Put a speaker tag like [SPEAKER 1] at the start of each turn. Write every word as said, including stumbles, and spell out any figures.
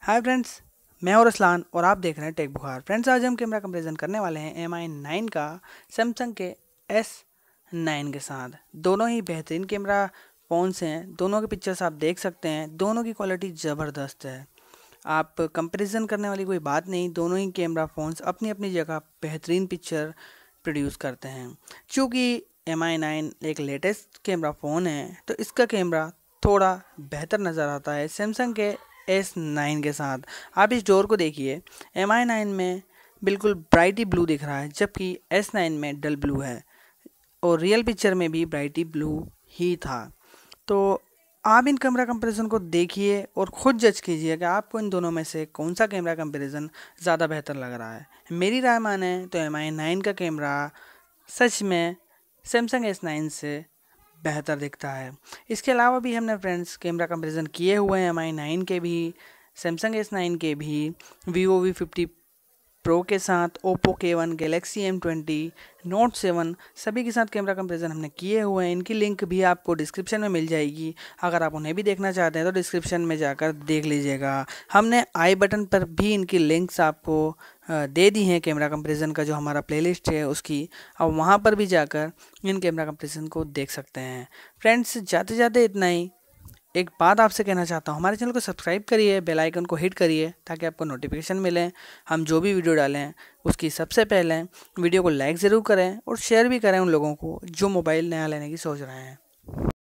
[SPEAKER 1] Hi friends, मैं और असलान और आप देख रहे हैं टेक बुखार। फ्रेंड्स, आज हम कैमरा कंपैरिजन करने वाले हैं एम आई नाइन का सैमसंग के एस नाइन के साथ। दोनों ही बेहतरीन कैमरा फ़ोन्स हैं। दोनों के पिक्चर्स आप देख सकते हैं, दोनों की क्वालिटी ज़बरदस्त है। आप कंपैरिजन करने वाली कोई बात नहीं। दोनों ही कैमरा फ़ोन्स अपनी अपनी जगह बेहतरीन पिक्चर प्रोड्यूस करते हैं। चूँकि एम आई नाइन एक लेटेस्ट कैमरा फ़ोन है तो इसका कैमरा थोड़ा बेहतर नज़र आता है सैमसंग के एस नाइन के साथ। आप इस डोर को देखिए, एम आई नाइन में बिल्कुल ब्राइटी ब्लू दिख रहा है जबकि एस नाइन में डल ब्लू है और रियल पिक्चर में भी ब्राइटी ब्लू ही था। तो आप इन कैमरा कंपैरिजन को देखिए और ख़ुद जज कीजिए कि आपको इन दोनों में से कौन सा कैमरा कंपैरिजन ज़्यादा बेहतर लग रहा है। मेरी राय माने तो एम आई नाइन का कैमरा सच में सैमसंग एस नाइन से बेहतर दिखता है। इसके अलावा भी हमने फ्रेंड्स कैमरा कंपैरिजन किए हुए हैं एम आई नाइन के भी, सैमसंग एस नाइन के भी, वीवो वी फिफ्टी प्रो के साथ, Oppo K one, Galaxy M twenty, Note seven, सभी के साथ कैमरा कंपैरिजन हमने किए हुए हैं। इनकी लिंक भी आपको डिस्क्रिप्शन में मिल जाएगी। अगर आप उन्हें भी देखना चाहते हैं तो डिस्क्रिप्शन में जाकर देख लीजिएगा। हमने आई बटन पर भी इनकी लिंक्स आपको दे दी हैं कैमरा कंपैरिजन का जो हमारा प्लेलिस्ट है उसकी। अब वहाँ पर भी जाकर इन कैमरा कंपैरिजन को देख सकते हैं। फ्रेंड्स, जाते जाते इतना ही। एक बात आपसे कहना चाहता हूँ, हमारे चैनल को सब्सक्राइब करिए, बेल आइकन को हिट करिए ताकि आपको नोटिफिकेशन मिले। हम जो भी वीडियो डालें उसकी सबसे पहले वीडियो को लाइक ज़रूर करें और शेयर भी करें उन लोगों को जो मोबाइल नया लेने की सोच रहे हैं।